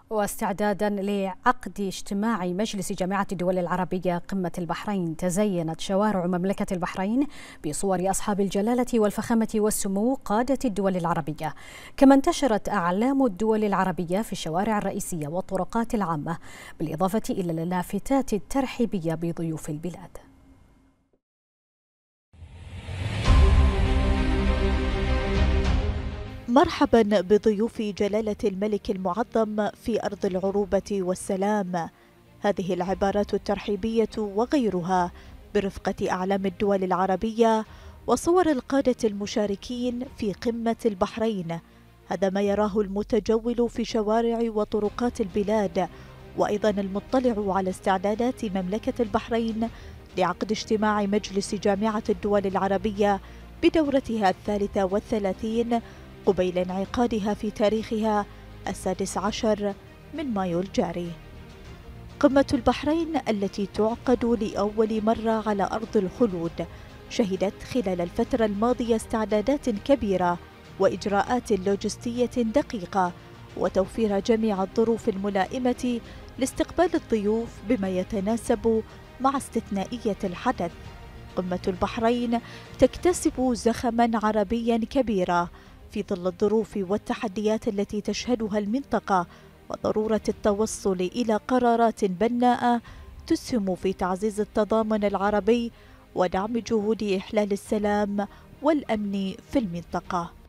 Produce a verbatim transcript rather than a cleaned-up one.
واستعدادا لعقد اجتماع مجلس جامعة الدول العربية قمة البحرين، تزينت شوارع مملكة البحرين بصور أصحاب الجلالة والفخامة والسمو قادة الدول العربية، كما انتشرت أعلام الدول العربية في الشوارع الرئيسية والطرقات العامة، بالإضافة إلى اللافتات الترحيبية بضيوف البلاد. مرحبا بضيوف جلالة الملك المعظم في أرض العروبة والسلام. هذه العبارات الترحيبية وغيرها برفقة أعلام الدول العربية وصور القادة المشاركين في قمة البحرين، هذا ما يراه المتجول في شوارع وطرقات البلاد، وأيضا المطلع على استعدادات مملكة البحرين لعقد اجتماع مجلس جامعة الدول العربية بدورتها الثالثة والثلاثين قبيل انعقادها في تاريخها السادس عشر من مايو الجاري. قمة البحرين التي تعقد لأول مرة على أرض الخلود شهدت خلال الفترة الماضية استعدادات كبيرة وإجراءات لوجستية دقيقة وتوفير جميع الظروف الملائمة لاستقبال الضيوف بما يتناسب مع استثنائية الحدث. قمة البحرين تكتسب زخما عربيا كبيرا في ظل الظروف والتحديات التي تشهدها المنطقة، وضرورة التوصل إلى قرارات بناءة تسهم في تعزيز التضامن العربي ودعم جهود إحلال السلام والأمن في المنطقة.